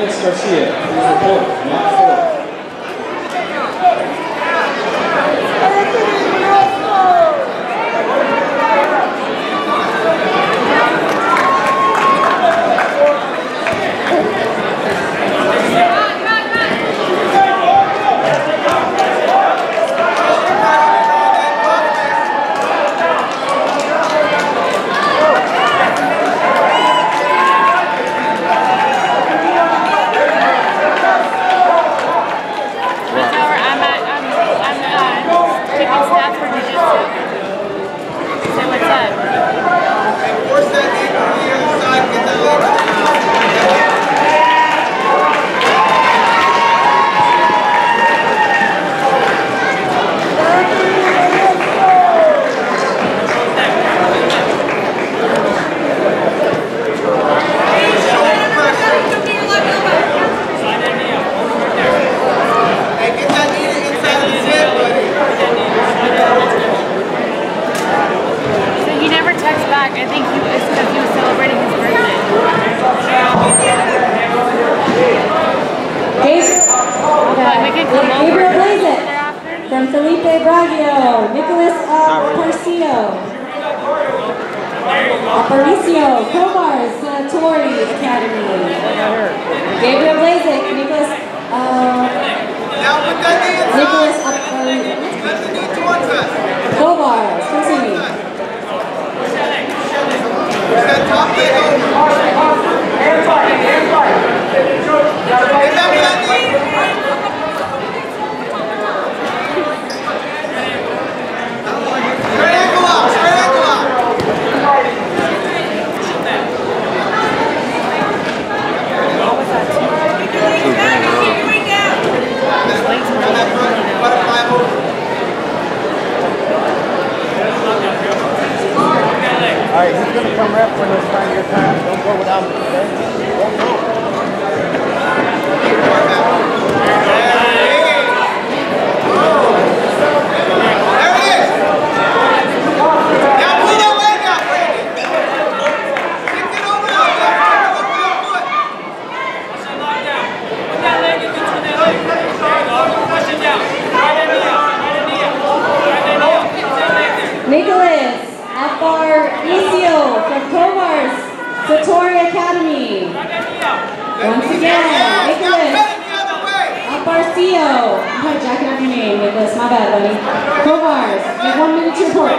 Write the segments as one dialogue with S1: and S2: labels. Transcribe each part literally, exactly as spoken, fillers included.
S1: Garcia, please report. Not four.
S2: I think he was because he was celebrating his birthday.
S3: Gabriel Blazek from Felipe Braggio, Nicholas Parcio, Aparicio, Comars, Satori Academy. Gabriel Blazek, Nicholas, uh, Nicholas Aparicio, Comars, continue.
S4: That top leg over. Hands like, hands like. Get that behind me. Straight ankle out, straight ankle out. Butterfly move.
S5: All right, who's going to come rep when it's time your time? Don't go without me, okay? Don't go.
S4: There it is. Now pull that leg out, Brandon. Kick it over now. Look for your foot.
S6: Push it lock down. Put that leg in between that leg. There you go. Push it down. Right that knee up. Right that knee up. Right that knee up. Get that leg there.
S3: Nicholas Aparicio from Comars, Satori Academy. Once again, Nicholas Aparicio. I'm probably jacking up your name, Nicholas. My bad, buddy. Comars, you have one minute to report.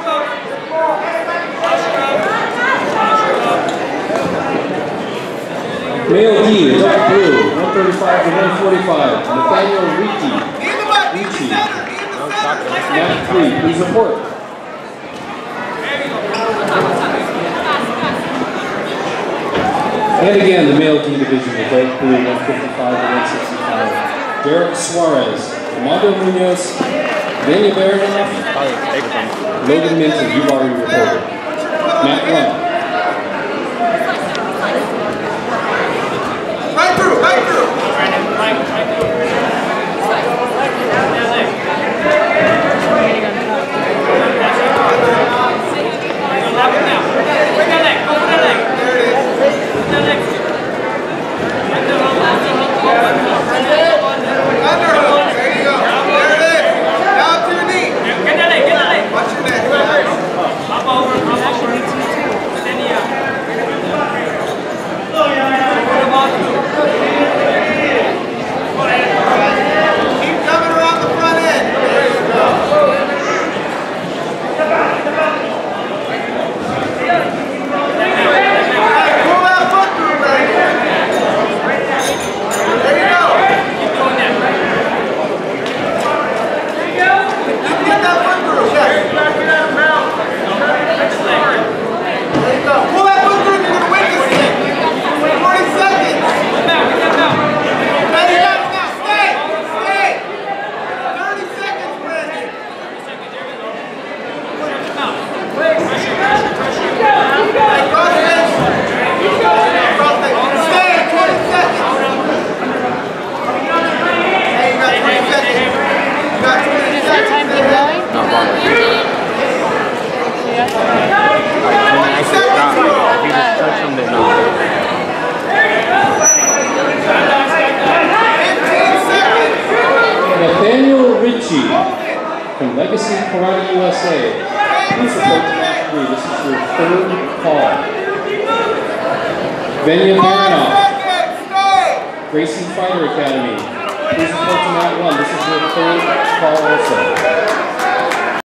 S1: Male D, dark blue, one thirty-five to one forty-five. Nathaniel Ricci. Ricci. Matt three, please report. And again, the male D division, the dark blue, one fifty-five to one sixty-five. Derek Suarez, Armando Munoz, Vanya Baronoff, Logan Minton, you've already reported. Matt one.
S4: Right through, right through.
S1: Daniel Ritchie from Legacy Karate U S A. Please report to match three. This is your third call. Venya Baranoff, Gracie Fighter Academy. Please report to mat one. This is your third call also.